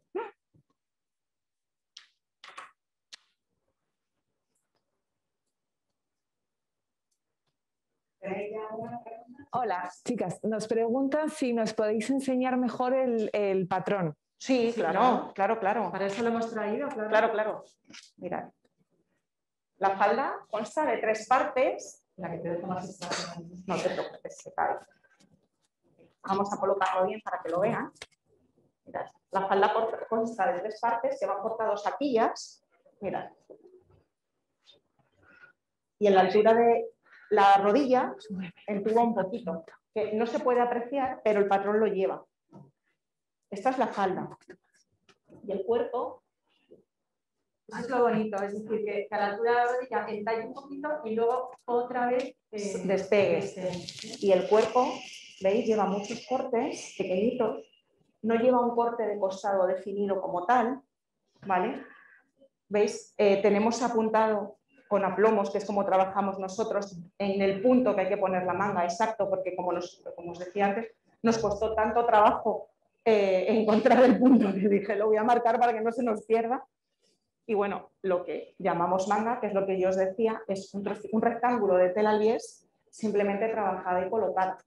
Hola, chicas, nos preguntan si nos podéis enseñar mejor el patrón. Sí, claro. Para eso lo hemos traído, Claro. Mirad. La falda consta de 3 partes. La que te dejo más espacio. No te preocupes, se cae. Vamos a colocarlo bien para que lo vean. Mirad. La falda consta de 3 partes que van cortados a quillas. Mirad. Y en la altura de la rodilla entuba un poquito, que no se puede apreciar, pero el patrón lo lleva. Esta es la falda. Y el cuerpo. Eso es lo bonito, es decir, que a la altura de la rodilla entalle un poquito y luego otra vez despegues. Y el cuerpo, veis, lleva muchos cortes pequeñitos, no lleva un corte de costado definido como tal, ¿vale? ¿Veis? Tenemos apuntado con aplomos, que es como trabajamos nosotros, en el punto que hay que poner la manga, exacto, porque como os decía antes, nos costó tanto trabajo encontrar el punto que dije, lo voy a marcar para que no se nos pierda. Y bueno, lo que llamamos manga, que es lo que yo os decía, es un rectángulo de tela liés simplemente trabajada y colocada.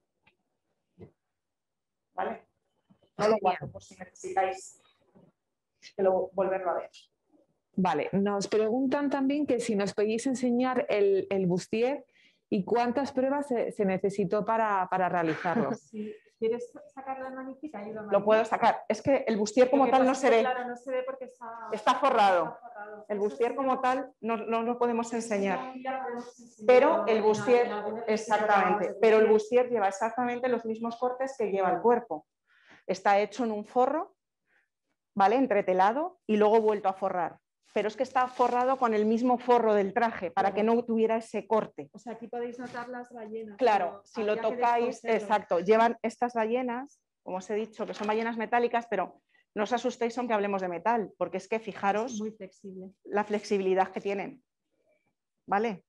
¿Vale? No lo guardo por si necesitáis volverlo a ver. Vale, nos preguntan también que si nos podéis enseñar el bustier y cuántas pruebas se necesitó para realizarlo. Si quieres sacar la manijita, ayúdame. Lo puedo sacar. Es que el bustier como tal no se ve. Claro, no se ve porque está forrado. El bustier como tal no lo podemos enseñar. Pero el bustier, exactamente, pero el bustier lleva exactamente los mismos cortes que lleva el cuerpo. Está hecho en un forro, ¿vale? Entretelado y luego vuelto a forrar. Pero es que está forrado con el mismo forro del traje para que no tuviera ese corte. O sea, aquí podéis notar las ballenas. Claro, si lo tocáis, exacto, llevan estas ballenas, como os he dicho, que son ballenas metálicas, pero no os asustéis aunque hablemos de metal, porque es que fijaros muy flexible. La flexibilidad que tienen. ¿Vale?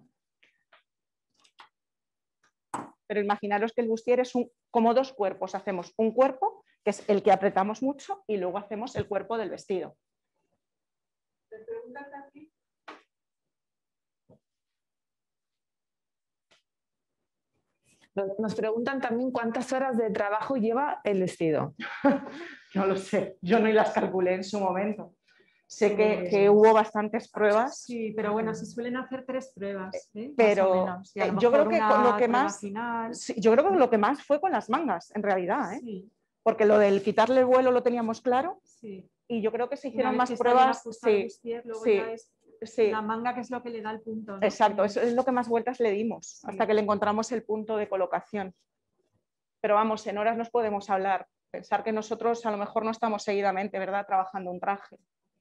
Pero imaginaros que el bustier es como dos cuerpos. Hacemos un cuerpo, que es el que apretamos mucho, y luego hacemos el cuerpo del vestido. Nos preguntan también cuántas horas de trabajo lleva el vestido. No lo sé, yo no las calculé en su momento. Sé que hubo bastantes pruebas. Sí, pero bueno, se suelen hacer 3 pruebas. Pero yo creo que lo que más, yo creo que lo que más fue con las mangas, en realidad, ¿eh? Sí. Porque lo del quitarle el vuelo lo teníamos claro. Sí. Y yo creo que se hicieron más pruebas. Sí. La manga, que es lo que le da el punto, ¿no? Exacto, eso es lo que más vueltas le dimos, hasta que le encontramos el punto de colocación. Pero vamos, en horas nos podemos hablar. Pensar que nosotros a lo mejor no estamos seguidamente, ¿verdad?, trabajando un traje.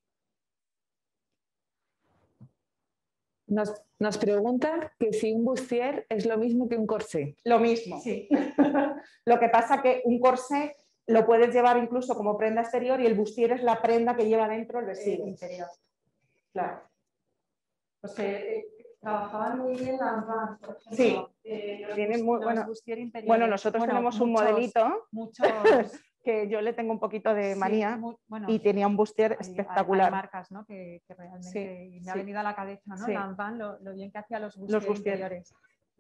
Nos preguntan que si un bustier es lo mismo que un corsé. Lo mismo. Sí. Lo que pasa que un corsé lo puedes llevar incluso como prenda exterior y el bustier es la prenda que lleva dentro el vestido interior. Claro. Pues trabajaban muy bien las vans, por ejemplo. Sí, tienen muy bueno, nosotros tenemos un modelito que yo le tengo un poquito de manía y tenía un bustier espectacular. Hay marcas, ¿no? que realmente me ha venido a la cabeza, ¿no? Las Van, lo bien que hacía los bustiers interiores.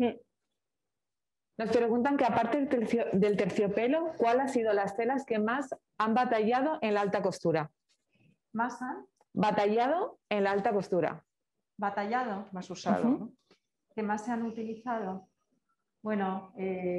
Nos preguntan que aparte del terciopelo, ¿cuál ha sido las telas que más han batallado en la alta costura? ¿Más han? Batallado en la alta costura. Batallado. Más usado. ¿No? ¿Qué más se han utilizado? Bueno,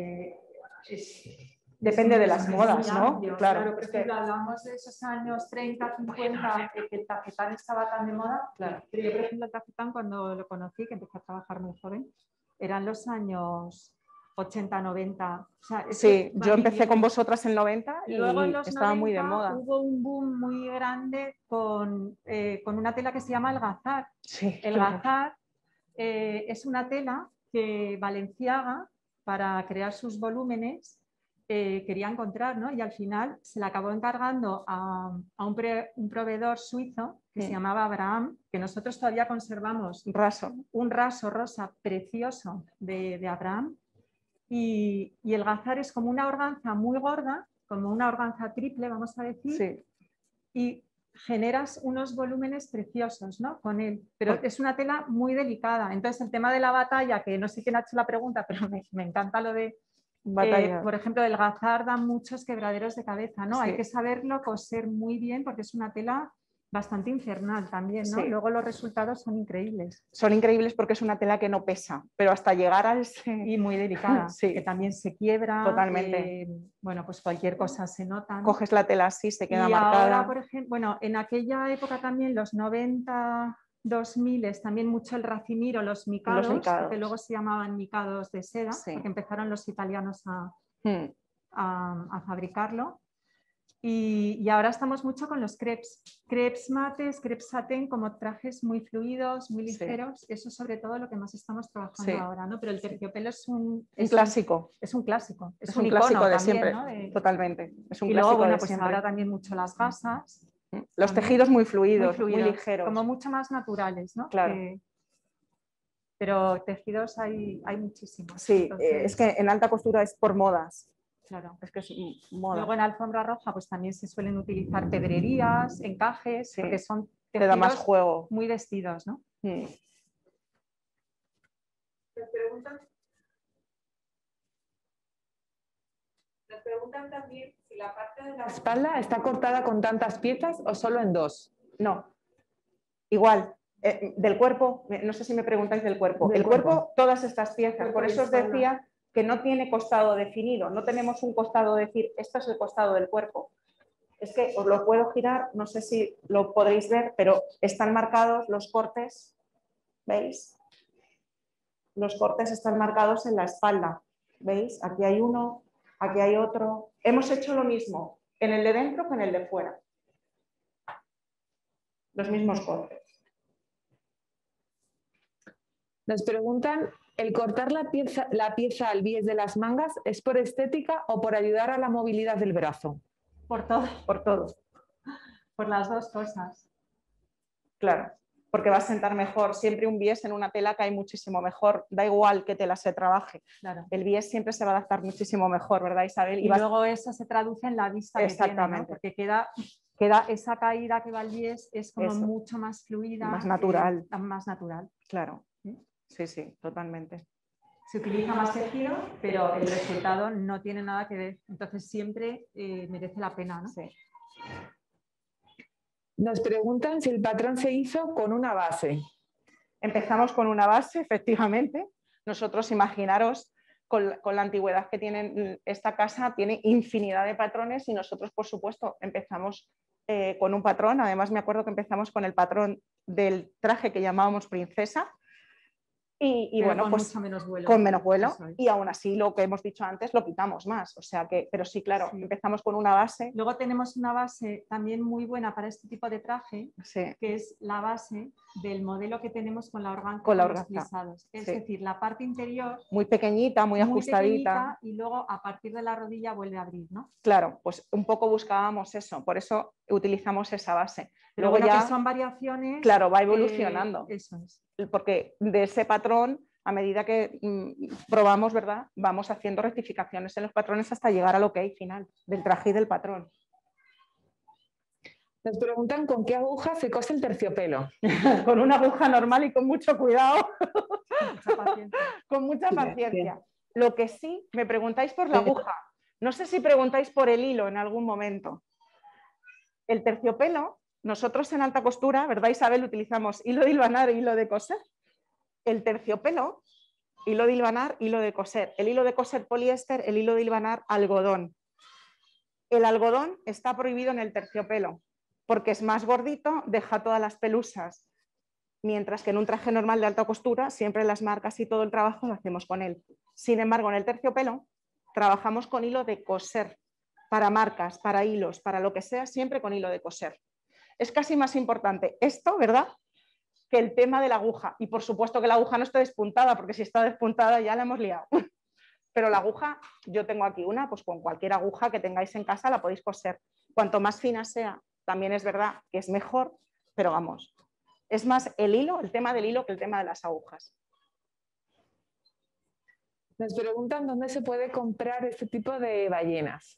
depende de las modas, ¿no? Amplio, claro, por ejemplo, hablamos de esos años 30, 50, que el tafetán estaba tan de moda. Claro. Pero yo, por ejemplo, el tafetán, cuando lo conocí, que empecé a trabajar muy joven, eran los años 80, 90. O sea, sí, yo empecé con vosotras en 90 y luego en los estaba 90 muy de moda. Hubo un boom muy grande con una tela que se llama el gazar. Sí, el gazar es una tela que Balenciaga, para crear sus volúmenes, quería encontrar, ¿no? Y al final se la acabó encargando a un proveedor suizo que se llamaba Abraham, que nosotros todavía conservamos un raso rosa precioso de Abraham. Y el gazar es como una organza muy gorda, como una organza triple, vamos a decir, y generas unos volúmenes preciosos, ¿no? Con él, pero es una tela muy delicada. Entonces el tema de la batalla, que no sé quién ha hecho la pregunta, pero me encanta lo de, por ejemplo, el gazar da muchos quebraderos de cabeza, ¿no? Hay que saberlo coser muy bien porque es una tela bastante infernal también, ¿no? Luego los resultados son increíbles. Son increíbles porque es una tela que no pesa, pero hasta llegar a ese... Y muy delicada, que también se quiebra. Totalmente. Bueno, pues cualquier cosa se nota, ¿no? Coges la tela así, se queda y marcada. Ahora, por ejemplo, bueno, en aquella época también, los 90, 2000, también mucho el racimiro, los micados, que luego se llamaban micados de seda, porque empezaron los italianos a fabricarlo. Y ahora estamos mucho con los crepes mates, crepes satén, como trajes muy fluidos, muy ligeros. Eso sobre todo lo que más estamos trabajando ahora, ¿no? Pero el terciopelo es un clásico. Es un clásico. Es un clásico de siempre, ¿no? Totalmente. Es un clásico luego, de pues siempre. ahora también mucho las gasas. Los tejidos muy fluidos, muy ligeros. Como mucho más naturales, ¿no? Claro. Pero tejidos hay muchísimos. Sí, entonces... es que en alta costura es por modas. Claro. Es que es moda. Luego en alfombra roja pues también se suelen utilizar pedrerías, encajes, porque son te da más tejidos juego. muy vestidos, ¿no? Mm. Nos preguntan también si la parte de la espalda está cortada con tantas piezas o solo en 2. No, igual. Del cuerpo, no sé si me preguntáis del cuerpo. Del El cuerpo, todas estas piezas. Cuerpo Por y eso os espalda. decía que no tiene costado definido. No tenemos un costado de decir, esto es el costado del cuerpo. Es que os lo puedo girar, no sé si lo podréis ver, pero están marcados los cortes, ¿veis? Los cortes están marcados en la espalda, ¿veis? Aquí hay uno, aquí hay otro. Hemos hecho lo mismo en el de dentro que en el de fuera. Los mismos cortes. Nos preguntan, ¿el cortar la pieza al bies de las mangas es por estética o por ayudar a la movilidad del brazo? Por todo, Por todo. por las dos cosas. Claro, porque va a sentar mejor. Siempre un bies en una tela cae muchísimo mejor. Da igual que tela se trabaje. Claro. El bies siempre se va a adaptar muchísimo mejor, ¿verdad, Isabel? Y luego eso se traduce en la vista que tiene, ¿no? Exactamente. Porque queda esa caída que va al bies es como Eso. mucho más fluida. Más natural. Más natural. Claro, sí, sí, totalmente. Se utiliza más tejido, pero el resultado no tiene nada que ver. Entonces siempre merece la pena, ¿no? Sí. Nos preguntan si el patrón se hizo con una base. Empezamos con una base, efectivamente. Nosotros, imaginaros, con la antigüedad que tiene esta casa, tiene infinidad de patrones y nosotros, por supuesto, empezamos con un patrón. Además, me acuerdo que empezamos con el patrón del traje que llamábamos princesa. Y bueno, con pues mucho menos vuelo. con menos vuelo, Eso es. y aún así lo que hemos dicho antes lo quitamos más. O sea que, pero sí, claro, Sí. empezamos con una base. Luego tenemos una base también muy buena para este tipo de traje, Sí. que es la base del modelo que tenemos con la organza. Con la los organza. plisados. Es Sí. decir, la parte interior Muy pequeñita, muy ajustadita. pequeñita, y luego a partir de la rodilla vuelve a abrir, ¿no? Claro, pues un poco buscábamos eso, por eso utilizamos esa base. Pero Luego bueno, ya, que son variaciones. claro, va evolucionando. Eso es. Porque de ese patrón, a medida que probamos, ¿verdad? Vamos haciendo rectificaciones en los patrones hasta llegar al ok final del traje y del patrón. Nos preguntan con qué aguja se cose el terciopelo. Con una aguja normal y con mucho cuidado. Mucha paciencia. Con mucha Bien, paciencia. bien. Lo que sí, me preguntáis por la aguja. No sé si preguntáis por el hilo en algún momento. El terciopelo, nosotros en alta costura, ¿verdad, Isabel? Utilizamos hilo de hilvanar e hilo de coser. El terciopelo, hilo de hilvanar, hilo de coser. El hilo de coser poliéster, el hilo de hilvanar algodón. El algodón está prohibido en el terciopelo porque es más gordito, deja todas las pelusas. Mientras que en un traje normal de alta costura siempre las marcas y todo el trabajo lo hacemos con él. Sin embargo, en el terciopelo trabajamos con hilo de coser, para marcas, para hilos, para lo que sea, siempre con hilo de coser. Es casi más importante esto, ¿verdad?, que el tema de la aguja. Y por supuesto que la aguja no esté despuntada, porque si está despuntada ya la hemos liado. Pero la aguja, yo tengo aquí una, pues con cualquier aguja que tengáis en casa la podéis coser. Cuanto más fina sea, también es verdad que es mejor, pero vamos, es más el hilo, el tema del hilo, que el tema de las agujas. Nos preguntan dónde se puede comprar este tipo de ballenas.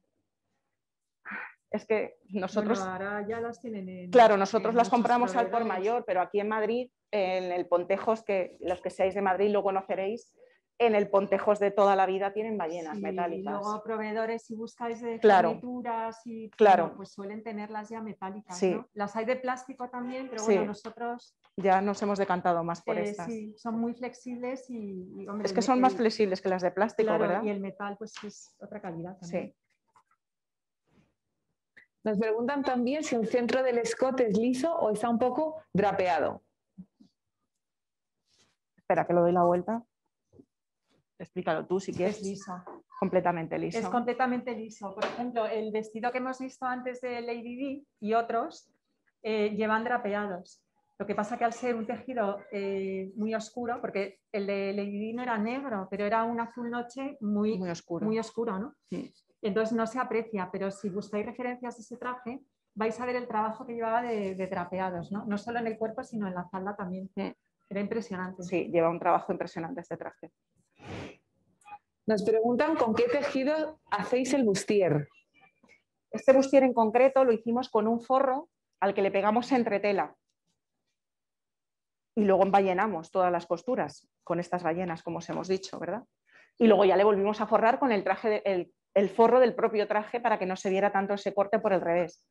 Es que nosotros, Bueno, ahora ya las tienen en, claro, nosotros en las muchos compramos al por proveedores. mayor, pero aquí en Madrid, en el Pontejos, que los que seáis de Madrid lo conoceréis, en el Pontejos de toda la vida tienen ballenas Sí, metálicas. y luego proveedores, si buscáis de Claro. furnituras, y, Claro. bueno, pues suelen tenerlas ya metálicas, Sí. ¿no? Las hay de plástico también, pero Sí. bueno, nosotros Ya nos hemos decantado más por estas. sí, son muy flexibles y, hombre, Es que son más flexibles que las de plástico, claro, ¿verdad? y el metal pues es otra calidad también. Sí. Nos preguntan también si el centro del escote es liso o está un poco drapeado. Espera, que lo doy la vuelta. Explícalo tú si quieres. Es liso. Completamente liso. Es completamente liso. Por ejemplo, el vestido que hemos visto antes de Lady Di y otros llevan drapeados. Lo que pasa que al ser un tejido muy oscuro, porque el de Lady Di no era negro, pero era un azul noche muy oscuro, ¿no? Sí. Entonces no se aprecia, pero si buscáis referencias de ese traje, vais a ver el trabajo que llevaba de drapeados, ¿no? No solo en el cuerpo, sino en la falda también. Era impresionante. Sí, lleva un trabajo impresionante este traje. Nos preguntan con qué tejido hacéis el bustier. Este bustier en concreto lo hicimos con un forro al que le pegamos entretela y luego emballenamos todas las costuras con estas ballenas, como os hemos dicho, ¿verdad? Y luego ya le volvimos a forrar con el traje, el forro del propio traje para que no se viera tanto ese corte por el revés.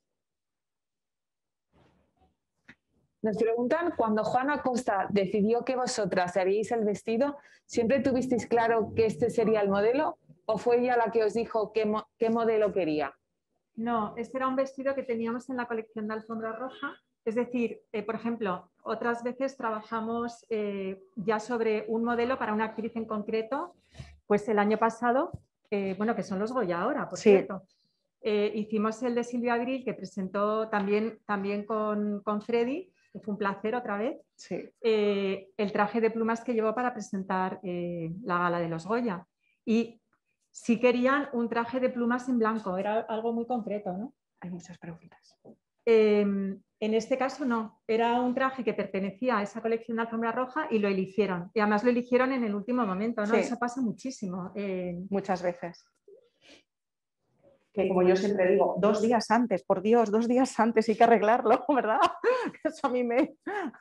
Nos preguntan, cuando Juana Costa decidió que vosotras haríais el vestido, ¿siempre tuvisteis claro que este sería el modelo o fue ella la que os dijo qué modelo quería? No, este era un vestido que teníamos en la colección de alfombra roja. Es decir, por ejemplo, otras veces trabajamos ya sobre un modelo para una actriz en concreto. Pues el año pasado, bueno, que son los Goya ahora, por cierto, hicimos el de Silvia Abril, que presentó también con Freddy, que fue un placer otra vez, el traje de plumas que llevó para presentar la gala de los Goya. Y sí querían un traje de plumas en blanco, era algo muy concreto, ¿no? Hay muchas preguntas. En este caso no, era un traje que pertenecía a esa colección de alfombra roja y lo eligieron. Y además lo eligieron en el último momento, ¿no? Sí. Eso pasa muchísimo. Muchas veces. Que como yo siempre digo, 2 días antes, por Dios, 2 días antes hay que arreglarlo, ¿verdad? Eso a mí me...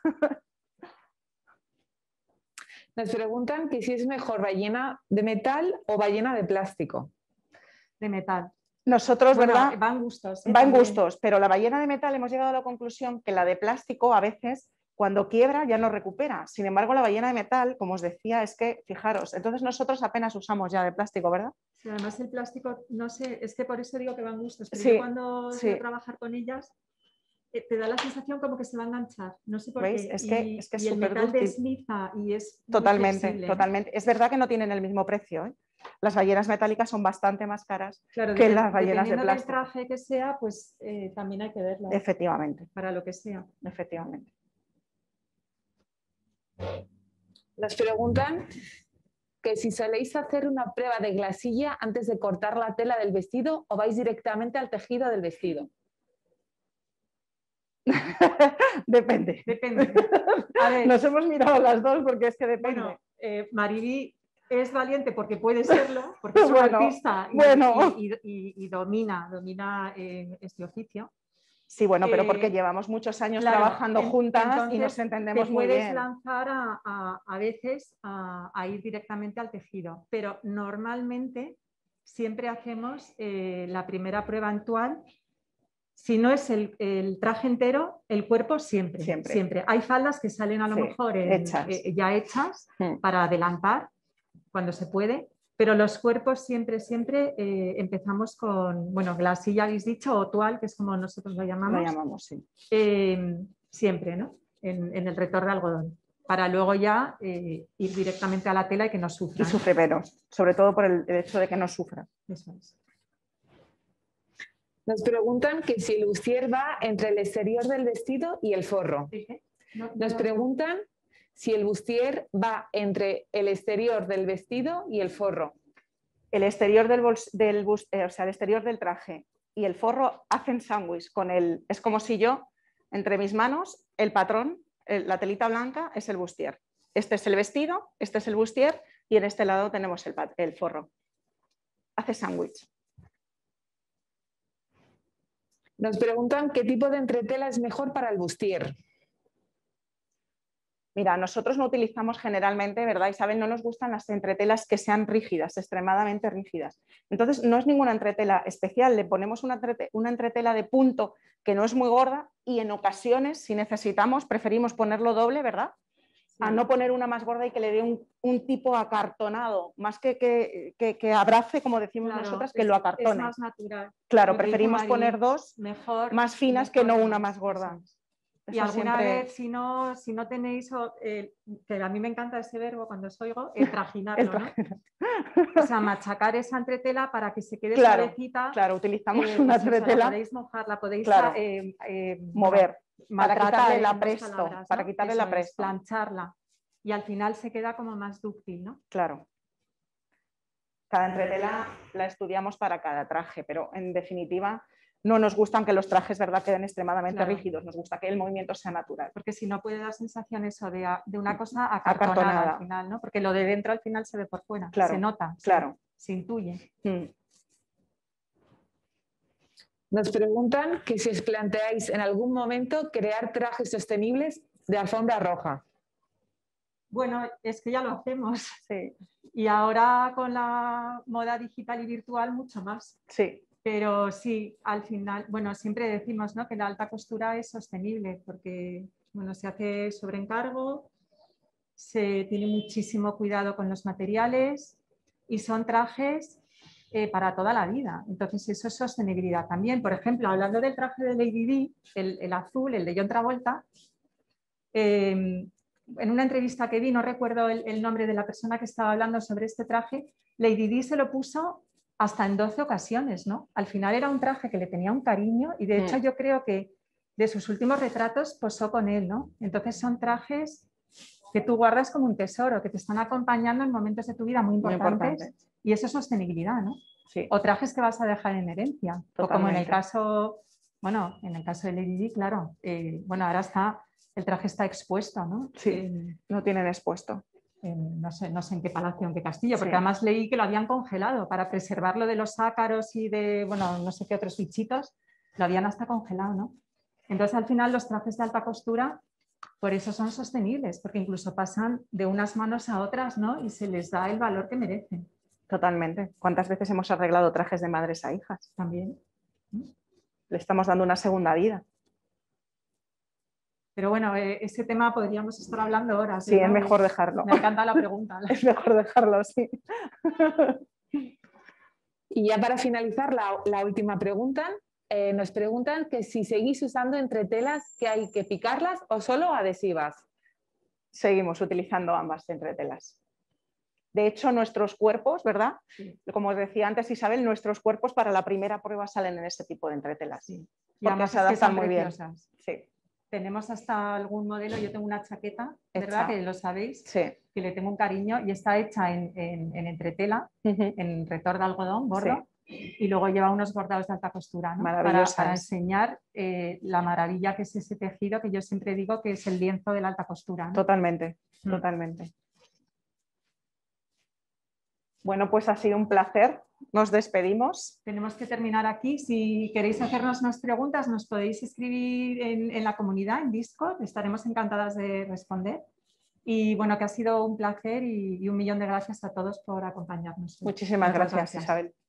Nos preguntan que si es mejor ballena de metal o ballena de plástico. De metal. Nosotros, bueno, ¿verdad? Va en gustos. Va en gustos, pero la ballena de metal hemos llegado a la conclusión que la de plástico a veces cuando quiebra ya no recupera. Sin embargo, la ballena de metal, como os decía, es que, fijaros, entonces nosotros apenas usamos ya de plástico, ¿verdad? Sí, además el plástico, no sé, es que por eso digo que van gustos, pero Sí, yo cuando voy a trabajar con ellas, te da la sensación como que se va a enganchar, no sé por ¿Veis? qué. Es que Y el súper metal dúctil. desliza y es muy Totalmente, flexible, ¿no? totalmente. Es verdad que no tienen el mismo precio, ¿eh? Las ballenas metálicas son bastante más caras Claro, que las ballenas de dependiendo del plástico. traje que sea, pues también hay que verlo. Efectivamente. Para lo que sea. Efectivamente. Nos preguntan que si soléis hacer una prueba de glasilla antes de cortar la tela del vestido o vais directamente al tejido del vestido. Depende. Depende. A ver, nos hemos mirado las dos porque es que depende. Bueno, Mariby es valiente porque puede serlo, porque es una artista y domina este oficio. Sí, bueno, pero porque llevamos muchos años trabajando juntas y nos entendemos muy bien. Te puedes lanzar a veces a ir directamente al tejido, pero normalmente siempre hacemos la primera prueba actual. Si no es el traje entero, el cuerpo siempre. Hay faldas que salen a lo mejor ya hechas para adelantar cuando se puede, pero los cuerpos siempre empezamos con, bueno, glasilla habéis dicho, o toile, que es como nosotros lo llamamos. Lo llamamos, sí. Siempre, ¿no? En el retor de algodón, para luego ya ir directamente a la tela y que no sufra. Y sufre menos, sobre todo por el hecho de que no sufra. Eso es. Nos preguntan que si el bustier va entre el exterior del vestido y el forro. Nos preguntan si el bustier va entre el exterior del vestido y el forro. El exterior el exterior del traje y el forro hacen sándwich con el... Es como si yo, entre mis manos, el patrón, la telita blanca es el bustier. Este es el vestido, este es el bustier y en este lado tenemos el forro. Hace sándwich. Nos preguntan qué tipo de entretela es mejor para el bustier. Mira, nosotros no utilizamos generalmente, ¿verdad, Isabel? No nos gustan las entretelas que sean rígidas, extremadamente rígidas. Entonces, no es ninguna entretela especial, le ponemos una entretela de punto que no es muy gorda y en ocasiones, si necesitamos, preferimos ponerlo doble, ¿verdad? A no poner una más gorda y que le dé un tipo acartonado, más que abrace, como decimos nosotras, que lo acartone. Es más natural. Claro, preferimos poner dos más finas que no una más gorda. Y alguna vez, si no tenéis, que a mí me encanta ese verbo cuando os oigo, trajinarlo, ¿no? O sea, machacar esa entretela para que se quede suavecita. Claro, utilizamos una entretela. La podéis mojar, la podéis mover. Para quitarle la presto, palabras, ¿no? Para quitarle la presto. Plancharla. Y al final se queda como más dúctil, ¿no? Claro. Cada entretela la estudiamos para cada traje, pero en definitiva no nos gustan que los trajes, ¿verdad?, queden extremadamente rígidos. Nos gusta que el movimiento sea natural. Porque si no puede dar sensación eso de una cosa acartonada al final, ¿no? Porque lo de dentro al final se ve por fuera, se nota, se intuye. Nos preguntan que si os planteáis en algún momento crear trajes sostenibles de alfombra roja. Bueno, es que ya lo hacemos. Sí, Y ahora con la moda digital y virtual mucho más. sí, Pero sí, al final, bueno, siempre decimos, ¿no?, que la alta costura es sostenible porque, bueno, se hace sobre encargo, se tiene muchísimo cuidado con los materiales y son trajes para toda la vida. Entonces eso es sostenibilidad también. Por ejemplo, hablando del traje de Lady Di, el azul, el de John Travolta, en una entrevista que vi, no recuerdo el nombre de la persona que estaba hablando sobre este traje, Lady Di se lo puso hasta en 12 ocasiones, ¿no? Al final era un traje que le tenía un cariño y de hecho yo creo que de sus últimos retratos posó con él, ¿no? Entonces son trajes que tú guardas como un tesoro, que te están acompañando en momentos de tu vida muy importantes y eso es sostenibilidad, ¿no? sí. O trajes que vas a dejar en herencia. Totalmente. O como en el caso, bueno, en el caso de Lady Di, claro, bueno, ahora está, el traje está expuesto, ¿no? Sí, lo tienen expuesto. No sé en qué palacio, en qué castillo, porque Sí. además leí que lo habían congelado para preservarlo de los ácaros y de, bueno, no sé qué otros bichitos, lo habían hasta congelado, ¿no? Entonces al final los trajes de alta costura, por eso son sostenibles, porque incluso pasan de unas manos a otras, ¿no? Y se les da el valor que merecen. Totalmente. ¿Cuántas veces hemos arreglado trajes de madres a hijas? También. Le estamos dando una segunda vida. Pero bueno, ese tema podríamos estar hablando horas. Sí, es mejor dejarlo. Me encanta la pregunta. Es mejor dejarlo, sí. Y ya para finalizar, la última pregunta. Nos preguntan que si seguís usando entretelas, que hay que picarlas o solo adhesivas. Seguimos utilizando ambas entretelas. De hecho, nuestros cuerpos, ¿verdad? Sí. Como os decía antes Isabel, nuestros cuerpos para la primera prueba salen en este tipo de entretelas. Sí. Y Porque además se es que adaptan son muy bien. preciosas. Sí. Tenemos hasta algún modelo, yo tengo una chaqueta, ¿verdad? Hecha. Que lo sabéis, Sí. que le tengo un cariño y está hecha en entretela, en retor de algodón gordo, y luego lleva unos bordados de alta costura, ¿no? Para enseñar la maravilla que es ese tejido, que yo siempre digo que es el lienzo de la alta costura, ¿no? Totalmente, totalmente. Bueno, pues ha sido un placer. Nos despedimos. Tenemos que terminar aquí. Si queréis hacernos más preguntas, nos podéis escribir en la comunidad, en Discord. Estaremos encantadas de responder. Y bueno, que ha sido un placer y un millón de gracias a todos por acompañarnos. Muchísimas gracias, Isabel.